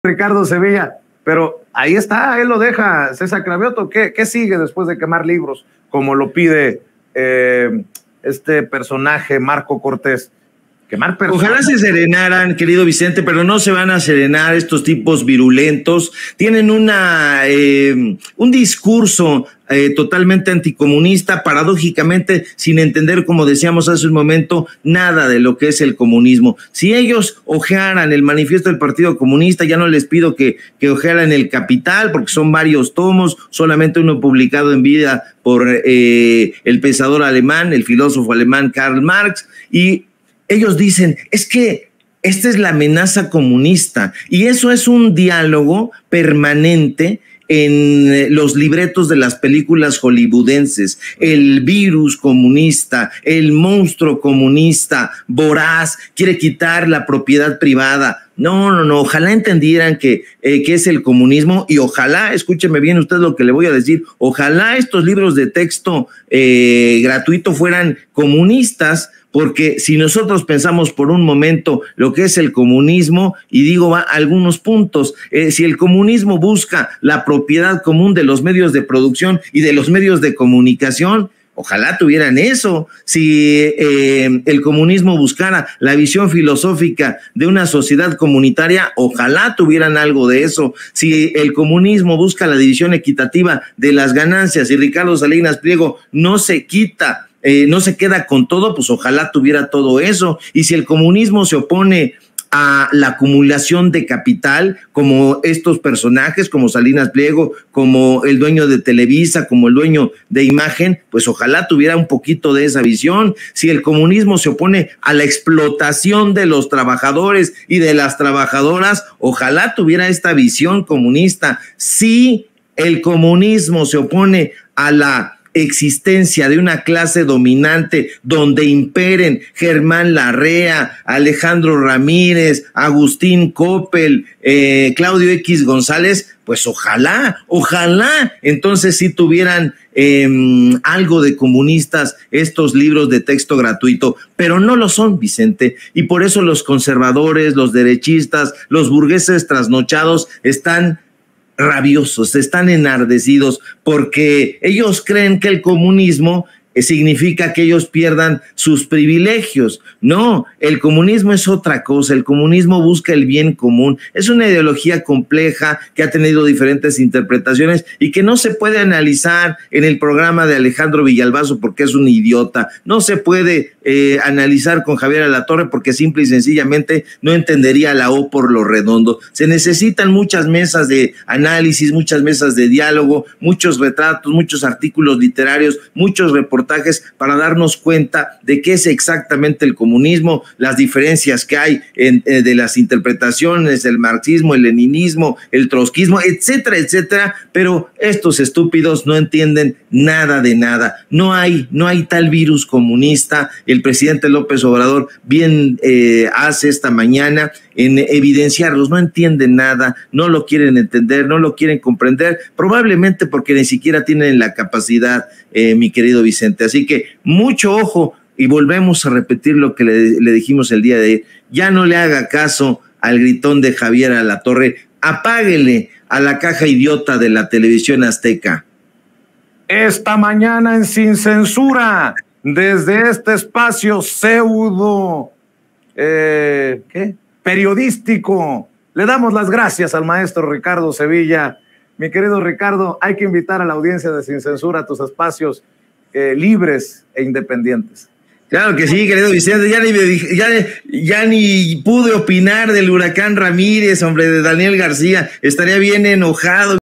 Ricardo Sevilla, pero ahí está, él lo deja, César Cravioto. ¿Qué sigue después de quemar libros, como lo pide este personaje, Marco Cortés? Quemar personas. Ojalá se serenaran, querido Vicente, pero no se van a serenar estos tipos virulentos. Tienen un discurso totalmente anticomunista, paradójicamente sin entender, como decíamos hace un momento, nada de lo que es el comunismo. Si ellos hojearan el manifiesto del Partido Comunista, ya no les pido que hojearan el Capital, porque son varios tomos, solamente uno publicado en vida por el pensador alemán, el filósofo alemán Karl Marx, y ellos dicen, es que esta es la amenaza comunista, y eso es un diálogo permanente en los libretos de las películas hollywoodenses. El virus comunista, el monstruo comunista, voraz, quiere quitar la propiedad privada. No, ojalá entendieran que es el comunismo, y ojalá, escúcheme bien usted lo que le voy a decir, ojalá estos libros de texto gratuito fueran comunistas, porque si nosotros pensamos por un momento lo que es el comunismo, y digo va a algunos puntos, si el comunismo busca la propiedad común de los medios de producción y de los medios de comunicación, ojalá tuvieran eso. Si el comunismo buscara la visión filosófica de una sociedad comunitaria, ojalá tuvieran algo de eso. Si el comunismo busca la división equitativa de las ganancias y Ricardo Salinas Pliego no se queda con todo, pues ojalá tuviera todo eso. Y si el comunismo se opone a la acumulación de capital, como estos personajes, como Salinas Pliego, como el dueño de Televisa, como el dueño de Imagen, pues ojalá tuviera un poquito de esa visión. Si el comunismo se opone a la explotación de los trabajadores y de las trabajadoras, ojalá tuviera esta visión comunista. Si el comunismo se opone a la existencia de una clase dominante donde imperen Germán Larrea, Alejandro Ramírez, Agustín Coppel, Claudio X González, pues ojalá entonces sí tuvieran algo de comunistas estos libros de texto gratuito, pero no lo son, Vicente, y por eso los conservadores, los derechistas, los burgueses trasnochados están rabiosos, están enardecidos, porque ellos creen que el comunismo significa que ellos pierdan sus privilegios. No, el comunismo es otra cosa. El comunismo busca el bien común. Es una ideología compleja que ha tenido diferentes interpretaciones y que no se puede analizar en el programa de Alejandro Villalbazo porque es un idiota. No se puede analizar con Javier Alatorre porque simple y sencillamente no entendería la O por lo redondo. Se necesitan muchas mesas de análisis, muchas mesas de diálogo, muchos retratos, muchos artículos literarios, muchos reportajes para darnos cuenta de qué es exactamente el comunismo, las diferencias que hay de las interpretaciones, el marxismo, el leninismo, el trotskismo, etcétera, etcétera, pero estos estúpidos no entienden nada de nada. No hay tal virus comunista. El presidente López Obrador bien hace esta mañana en evidenciarlos. No entienden nada, no lo quieren entender, no lo quieren comprender, probablemente porque ni siquiera tienen la capacidad, mi querido Vicente. Así que mucho ojo, y volvemos a repetir lo que le dijimos el día de ayer. Ya no le haga caso al gritón de Javier Alatorre, apáguele a la caja idiota de la televisión azteca. Esta mañana en Sin Censura, desde este espacio pseudo periodístico, le damos las gracias al maestro Ricardo Sevilla. Mi querido Ricardo, hay que invitar a la audiencia de Sin Censura a tus espacios libres e independientes. Claro que sí, querido Vicente, ya ni pude opinar del huracán Ramírez, hombre, de Daniel García, estaría bien enojado.